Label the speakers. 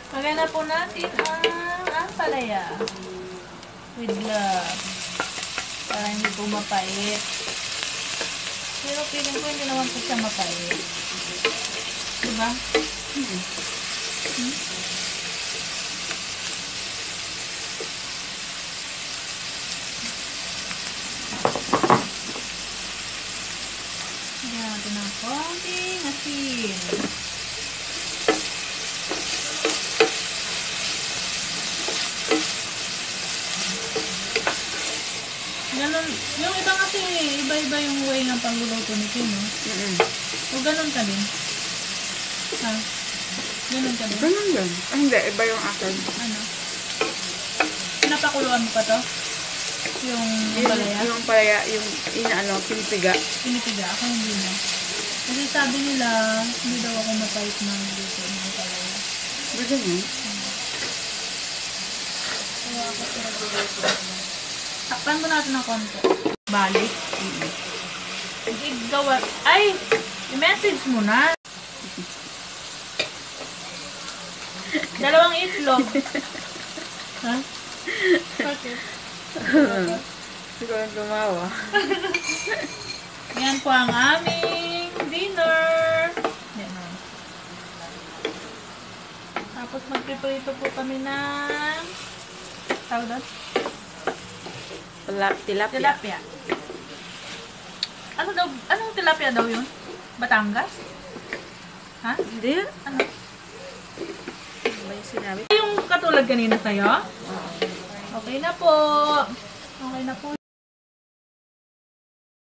Speaker 1: Lagay na po natin ang palaya. With love. Para hindi po mapait. Pero feeling ko hindi naman po siya mapait. Diba? Lagyan natin ng konting asin. Ganun, yung iba kasi, iba-iba yung way ng pagluluto nito, no? O ganun ka din? Ha? Ganun ka din?
Speaker 2: Ganun yan. Ah, hindi, iba yung akin.
Speaker 1: Ano? Pinapakuluan mo pa to? Yung palaya?
Speaker 2: Yung palaya, yung pinipiga.
Speaker 1: Pinipiga. Ako hindi na. Kasi sabi nila, hindi daw ako mapait ng luto ng palaya.
Speaker 2: Ba ganyan?
Speaker 1: Kaya ako pinag-luto. Takpan mo natin ng konti. Balik. Gawa. Ay! I-message mo na. Dalawang itlog. Ha? Bakit?
Speaker 2: Siguro tumawa.
Speaker 1: Yan po ang aming dinner. Yan o. Tapos magpiprito po kami ng tawag doon?
Speaker 2: Tilapia.
Speaker 1: Tilapia. Ano daw? Anong tilapia daw yun? Batangas? Ha?
Speaker 2: Hindi.
Speaker 1: Ano?
Speaker 2: Ano ba yung sinabi?
Speaker 1: Yung katulad kanina sa'yo? Okay na po. Okay na po